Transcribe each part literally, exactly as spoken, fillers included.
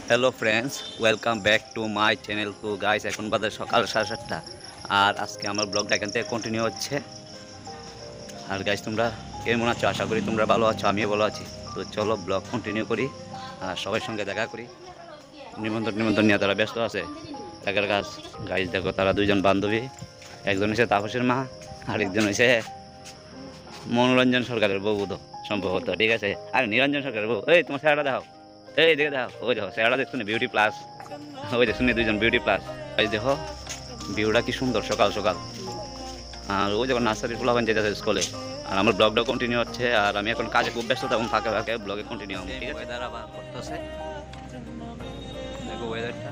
Hello friends, welcome back to my channel. তো guys, এখন বাজে সকাল সাড়ে সাতটা আর আজকে আমার ব্লগটা এখান থেকে কন্টিনিউ হচ্ছে। আর গাইস, তোমরা কেমন আছো? আশা করি তোমরা ভালো আছো, আমিও ভালো আছি। তো চলো ব্লগ কন্টিনিউ করি আর সবার সঙ্গে দেখা করি। নিমন্ত্রণ নিমন্ত্রণ নিয়ে তারা ব্যস্ত আছে একের কাজ। গাইস দেখো, তারা দুইজন বান্ধবী, একজন হচ্ছে তাপসের মা আর একজন হচ্ছে মনোরঞ্জন সরকারের বউ তো সম্ভবত, ঠিক আছে? আর নিরঞ্জন সরকারের বউ। এই তোমার চেহারা দেখাও, এই দেখে দেখো, ওই দেখো চেহারা দেখছো না, বিউটি প্লাস। ওই দেখছো না দুইজন বিউটি প্লাস। ওই দেখো ভিউটা কি সুন্দর সকাল সকাল। আর ওই যখন নার্সারির পোলাপান যেতেছে স্কুলে। আর আমার ব্লগটা কন্টিনিউ হচ্ছে আর আমি এখন কাজে খুব ব্যস্ত এবং ফাঁকে ফাঁকে ব্লগে কন্টিনিউ হবো, ঠিক আছে? ওয়েদার আবার করতেছে, দেখো ওয়েদারটা।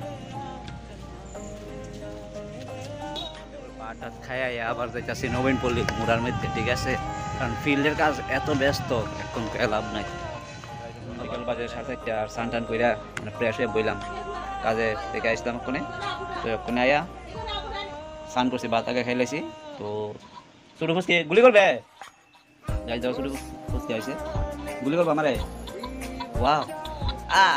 পাটা খাইয়া আবার যাইতেছি নবীন পল্লী মুড়ার মধ্যে, ঠিক আছে? কারণ ফিল্ডের কাজ এত ব্যস্ত, এখন লাভ নাই। বিকাল বাজে সাড়ে চারটা আর স্নান টান কইরা মানে ফ্রেশ হয়ে বইলাম কাজে থেকে আসলাম ওখানে। তো ওখানে আয়া স্নান করছি, ভাত আগে খাইলাইছি। তো ছোটো ফুসকে গুলি করবে, যাই যাও, ছোটো ফুসকে আইসে গুলি করবো আমারে। ওয়াও আ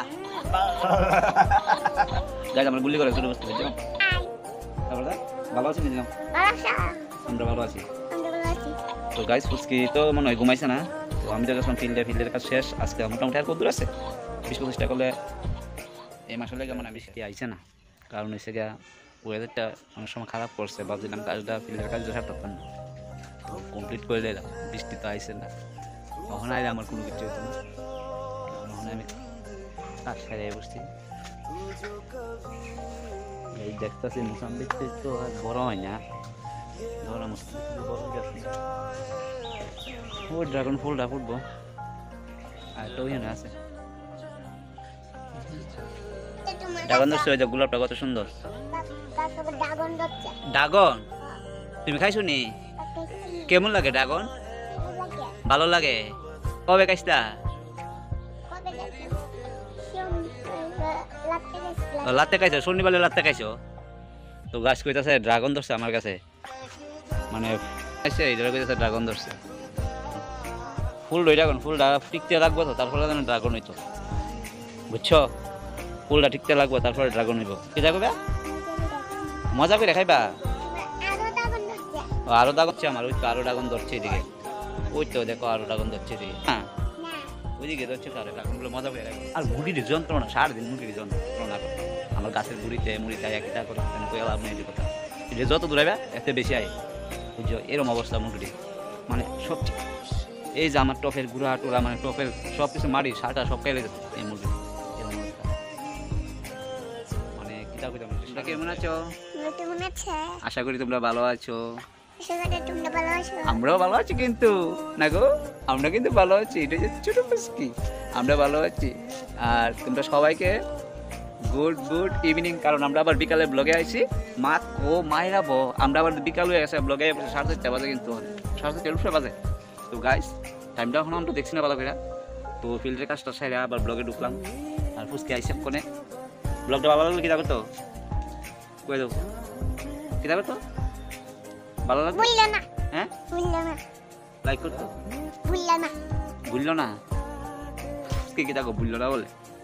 যাই আমার গুলি করে ছোটো ফুসকে বুঝলাম। তারপর ভালো আছি বুঝলাম, আমরা ভালো আছি। তো গাইস, ফুসকি তো মনে হয় ঘুমাইছে না। তো আমি তো যখন ফিল্ডে ফিল্ডের কাজ শেষ, আজকে মোটামুটি আর কত দূর আছে, বিশ পঁচিশটা করলে এই মাসে লেগে মানে বৃষ্টি আইছে না। কারণ হচ্ছে গিয়া ওয়েদারটা অনেক সময় খারাপ করছে, ভাবছিলাম কাজটা ফিল্ডের কাজটা সারতে পারতাম না, তো কমপ্লিট করে দিলাম। বৃষ্টি তো আইছে না, তখন আইলে আমার কোনো কিছু হতো না। তখন আমি কাজ সারে বসছি। এই দেখতেছি মোসাম্বিক তো আর বড় হয় না, ধরা মুশকিল, বড় গেছে। ও ড্রাগন ফুলটা ফুটবো আর তো ওইখানে আছে ড্রাগন ধরছে। ওই যে গোলাপটা কত সুন্দর। ড্রাগন তুমি খাইছো নি? কেমন লাগে ড্রাগন? ভালো লাগে। কবে খাইছা? লাতে খাইছো? শনিবার লাতে খাইছো? তো গাছ কইতাছে ড্রাগন ধরছে আমার কাছে, মানে ড্রাগন ধরছে। ফুল রই ড্রাগন, ফুলটা টিকতে লাগবো তো, তারপরে যেন ড্রাগন হইতো, বুঝছো? ফুলটা টিকতে লাগবো, তারপরে ড্রাগন হইব। কি যাবে মজা করে খাইবা? আরো ড্রাগন হচ্ছে আমার, ওই তো আরো ড্রাগন ধরছে এদিকে। ওই তো দেখো আরো ড্রাগন ধরছে এদিকে, হ্যাঁ ওইদিকে ধরছে তাহলে ড্রাগনগুলো মজা করে খাইবা। আর মুড়ির যন্ত্রণা, সারাদিন মুড়ির যন্ত্রণা করতে আমার গাছের গুড়িতে মুড়িতে একটা করে লাভ নেই কথা। যত দূরাইবা এত বেশি আয়, বুঝছো? এরকম অবস্থা মুরগিটি, মানে সব এই যে আমার টপের গুড়া টুরা, মানে টপের সব কিছু মারি সারটা সব খাইলে গেছে এই মুরগি। এরকম অবস্থা, মানে কিতা কইতাম। তোমরা কেমন আছো? আশা করি তোমরা ভালো আছো। আমরাও ভালো আছি কিন্তু না গো, আমরা কিন্তু ভালো আছি। এটা যে ছোট ফুসকি, আমরা ভালো আছি। আর তোমরা সবাইকে গুড গুড ইভিনিং। কারণ আমরা আবার বিকালে ব্লগে আইছি। মা ও মায়েরাবো, আমরা আবার বিকাল হয়ে গেছে, ব্লগে সাড়ে চারটা বাজে, কিন্তু সাড়ে চারটা উঠে বাজে। তো গাইস, টাইমটা এখন আমরা দেখছি না ভালো করে। তো ফিল্ডের কাজটা সেরে আবার ব্লগে ঢুকলাম। আর ফুসকি আইসে কোনে ব্লগটা ভালো লাগলে কী করতো? কই দেবো কী করতো? ভালো লাগতো? হ্যাঁ লাইক করতো? ভুললো না? ফুসকি কী দেখো ভুললো না বলে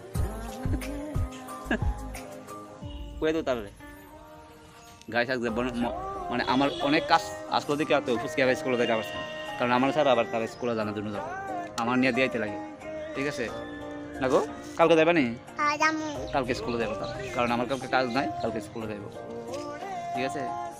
কয়ে দেবো তাহলে। গাইস আসবে মানে আমার অনেক কাজ আসলো দিকে তো ফুসকি আবার স্কুলে যাইতে পারছে না, কারণ আমার স্যার আবার তার স্কুলে জানা দুনো যাবে, আমার নিয়ে দিয়াইতে লাগে, ঠিক আছে না গো? কালকে যাবে নি? কালকে স্কুলে যাবো, কারণ আমার কালকে কাজ নাই, কালকে স্কুলে যাবো, ঠিক আছে?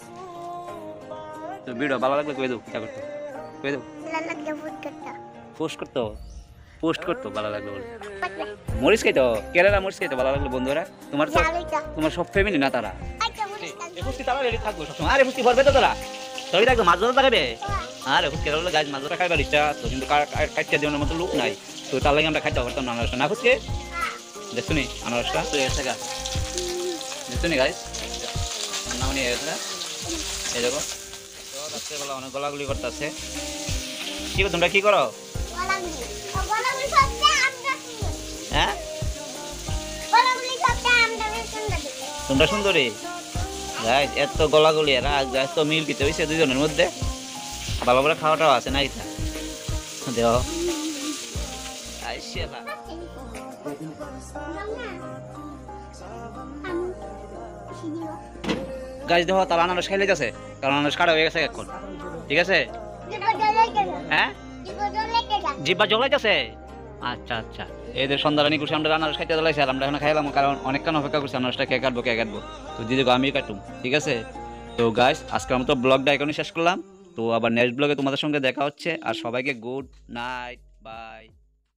তো ভিডিও ভালো লাগলে কয়ে দেবো, কী করতো কয়ে দেবো, পোস্ট করতো পোস্ট করতো ভালো লাগলো বলে। মরিচ খাইতো, কেরালা মরিচ খাইতো ভালো লাগলো বন্ধুরা। তোমার তো তোমার সব ফ্যামিলি না তারা? থাকবো সবসময়। আরে ফুসকি ভরবে তো তোরা, সবই থাকবে, মাছ ধরতে থাকবে। আরে ফুসকি বলে গাছ মাছ ধরা খাইবার ইচ্ছা তো, কিন্তু কাটতে দেওয়ার মতো লোক নাই, তো তার লাগে আমরা খাইতে পারতাম না আনারসটা। না ফুসকি দেখছো নি আনারসটা? তো এসে গা দেখছো নি গাইস, নাম নিয়ে গেছে। এই দেখো রাত্রেবেলা অনেক গলাগুলি করতেছে। কি গো তোমরা কি করো? হ্যাঁ তোমরা সুন্দরী গাইস, এত গলাগুলি এরা এত মিল কিতে হয়েছে দুজনের মধ্যে। ভালো করে খাওয়াটাও আছে না এটা দেহ। গাছ দেখো তার আনারস খাইলে যাচ্ছে, কারণ আনারস কাটা হয়ে গেছে এখন। ঠিক আছে, হ্যাঁ জিব্বা জ্বলাইতেছে। আচ্ছা আচ্ছা, এদের সন্ধ্যারানি করছি আমরা, আনারস খাইতে জ্বলাইছি আর আমরা এখন খাইলাম, কারণ অনেকক্ষণ অপেক্ষা করছি আনারসটা কে কাটবো কে কাটবো। তো দিদি আমি কাটুম, ঠিক আছে। তো গাইস আজকের মতো ব্লগটা এখনই শেষ করলাম। তো আবার নেক্সট ব্লগে তোমাদের সঙ্গে দেখা হচ্ছে, আর সবাইকে গুড নাইট, বাই।